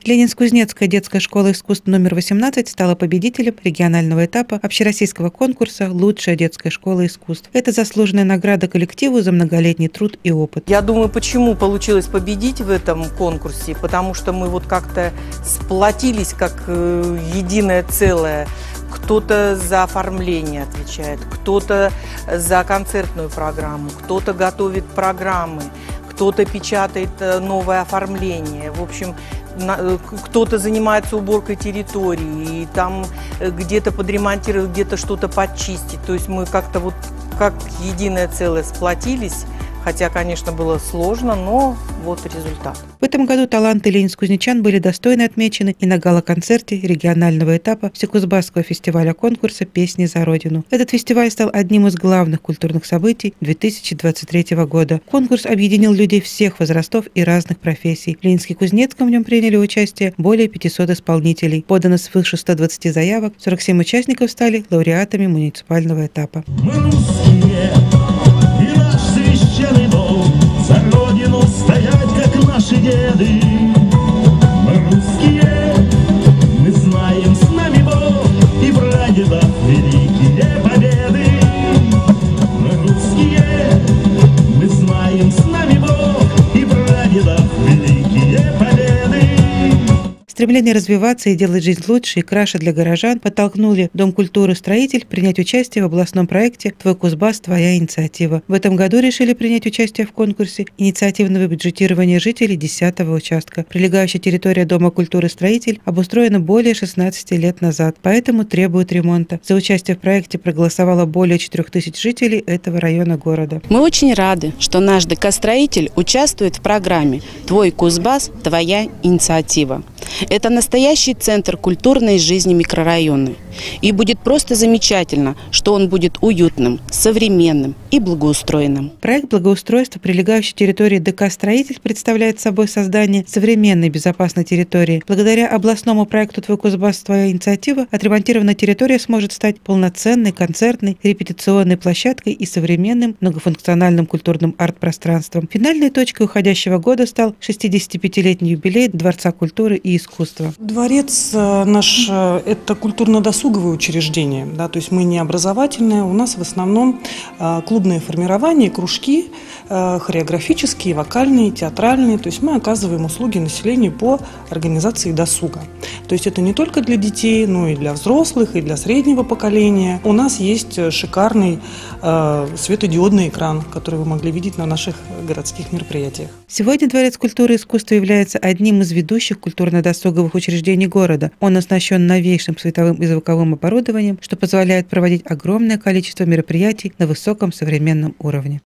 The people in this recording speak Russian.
Ленинск-Кузнецкая детская школа искусств номер 18 стала победителем регионального этапа общероссийского конкурса «Лучшая детская школа искусств». Это заслуженная награда коллективу за многолетний труд и опыт. Я думаю, почему получилось победить в этом конкурсе, потому что мы вот как-то сплотились как единое целое. Кто-то за оформление отвечает, кто-то за концертную программу, кто-то готовит программы, кто-то печатает новое оформление. В общем, кто-то занимается уборкой территории, и там где-то подремонтировать, где-то что-то подчистить. То есть мы как-то вот как единое целое сплотились. Хотя, конечно, было сложно, но вот результат. В этом году таланты ленинск-кузнечан были достойно отмечены и на гала-концерте регионального этапа Всекузбасского фестиваля конкурса «Песни за Родину». Этот фестиваль стал одним из главных культурных событий 2023 года. Конкурс объединил людей всех возрастов и разных профессий. В Ленинске-Кузнецком в нем приняли участие более 500 исполнителей. Подано свыше 120 заявок, 47 участников стали лауреатами муниципального этапа. Священный долг за Родину стоять, как наши деды. Мы русские, мы знаем, с нами Бог и прадедов великие победы. Мы русские, мы знаем, с нами Бог и прадедов великие победы. Стремление развиваться и делать жизнь лучше и краше для горожан подтолкнули Дом культуры «Строитель» принять участие в областном проекте «Твой Кузбасс. Твоя инициатива». В этом году решили принять участие в конкурсе инициативного бюджетирования жителей 10-го участка. Прилегающая территория Дома культуры «Строитель» обустроена более 16 лет назад, поэтому требует ремонта. За участие в проекте проголосовало более 4000 жителей этого района города. Мы очень рады, что наш ДК-строитель участвует в программе «Твой Кузбасс. Твоя инициатива». Это настоящий центр культурной жизни микрорайона. И будет просто замечательно, что он будет уютным, современным и благоустроенным. Проект благоустройства прилегающей территории ДК «Строитель» представляет собой создание современной безопасной территории. Благодаря областному проекту «Твой Кузбасс. Твоя инициатива» отремонтированная территория сможет стать полноценной концертной, репетиционной площадкой и современным многофункциональным культурным арт-пространством. Финальной точкой уходящего года стал 65-летний юбилей Дворца культуры и искусства. Дворец наш – это культурно-досуговое учреждение, да, то есть мы не образовательное, у нас в основном клубное формирование, кружки, хореографические, вокальные, театральные, то есть мы оказываем услуги населению по организации досуга. То есть это не только для детей, но и для взрослых, и для среднего поколения. У нас есть шикарный светодиодный экран, который вы могли видеть на наших городских мероприятиях. Сегодня Дворец культуры и искусства является одним из ведущих культурно-досуговых учреждений города. Он оснащен новейшим световым и звуковым оборудованием, что позволяет проводить огромное количество мероприятий на высоком современном уровне.